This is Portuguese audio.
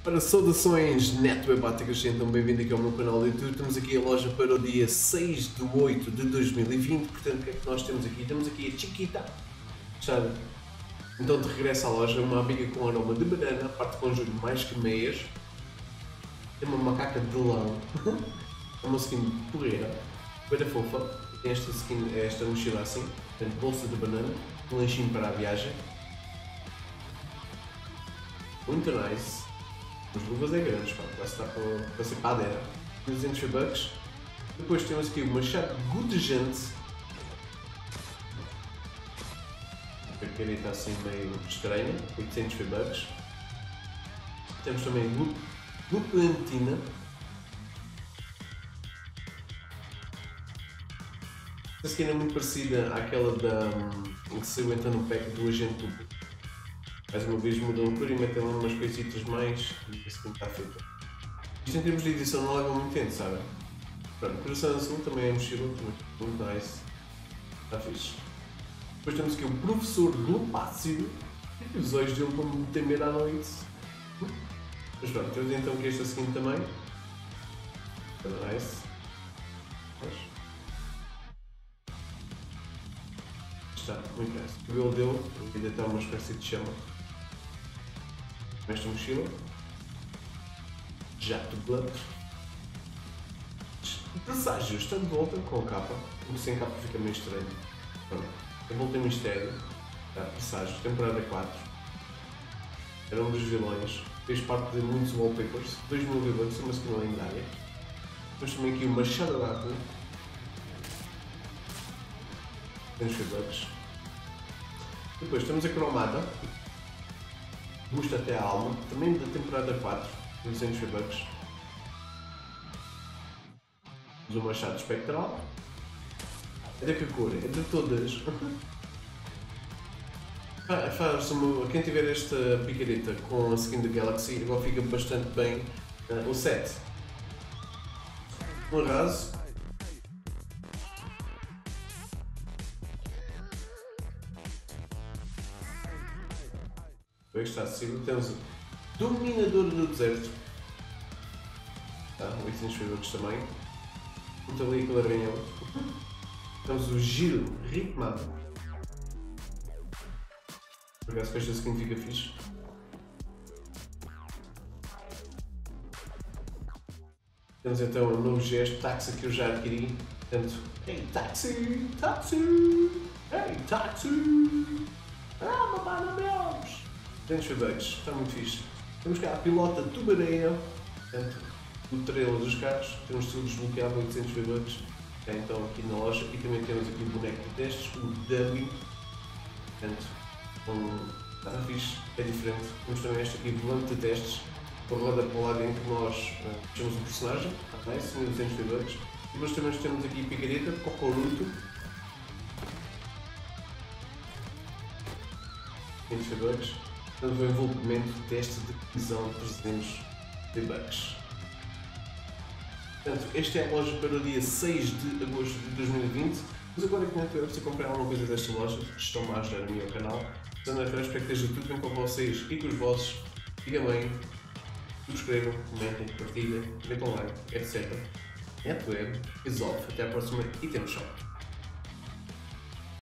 Para saudações netwebáticas, sejam bem-vindos aqui ao meu canal do YouTube. Estamos aqui a loja para o dia 6 de 8 de 2020. Portanto, o que é que nós temos aqui? Temos aqui a Chiquita, sabe? Então, de regresso à loja, uma amiga com aroma de banana, parte com conjunto mais que meias. Tem uma macaca de lã, é uma skin porreira, bem fofa. Tem esta skin, esta mochila assim, portanto, bolsa de banana, um lanchinho para a viagem. Muito nice. As luvas é grandes, pá, vai estar para ser padeira. 200 V-Bucks. Depois temos aqui uma chave gotejante. A careta assim meio estranha, 800 V-Bucks. Temos também Lupantina. Esta skin é muito parecida àquela que saiu então no pack do Agente Duplo. Mais uma vez mudam a cor e metem lá umas coisitas mais e a skin está feita. Isto em termos de edição não leva muito tempo, sabem? Pronto, coração azul também é mochila, muito nice. Está fixe. Depois temos aqui o professor Glupácio. E os olhos dele vão me temer à noite. Mas pronto, temos então aqui esta skin também. Está nice. Está muito nice. O cabelo dele ainda está uma espécie de chama. Esta mochila, jato de blood. Presságio está de volta com a capa, porque sem capa fica meio estranho. Pronto, a volta em mistério, tá, Presságio, temporada 4. Era um dos vilões, fez parte de muitos wallpapers, 2000 V-Bucks, uma skin lendária. Temos também aqui o Machado Gato, 200 V-Bucks. Depois temos a cromada. Busta até a alma, também da temporada 4, 200 V-Bucks. Temos o machado espectral. É da que cor? É de todas. Quem tiver esta picareta com a skin da Galaxy, agora fica bastante bem o set. Um raso. Está acessível. Temos o Dominador do Deserto. Tá, 800 V-Bucks também. Muito ali aquele arranhão. Temos o Giro Ritmado. Por acaso com esta skin fica fixe. Temos então um novo gesto, táxi, que eu já adquiri. Portanto, hey táxi, táxi, hey táxi, ah mamãe meus. 200 V-Bucks, está muito fixe. Temos cá a pilota tubareia, portanto, o trailer dos carros, tem um estilo desbloqueado, 800 V-Bucks, então aqui na loja. E também temos aqui o boneco de testes, o Dummy, portanto, está fixe, é diferente. Temos também este aqui, volante de testes, com a roda para o lado em que nós fechamos o personagem, está nice, 1200 V-Bucks. E depois também temos aqui a picareta, Cocoruto, 500 V-Bucks. Temos o envolvimento de teste de prisão de 300 V-Bucks. Portanto, esta é a loja para o dia 6 de agosto de 2020. Mas agora que não é se comprar alguma coisa desta loja, estão-me a ajudar no meu canal. Portanto, eu espero que esteja tudo bem com vocês e com os vossos. Digam bem, subscrevam, comentem, partilhem, metam like, etc. NetWeb is off. Até à próxima e temos sorte.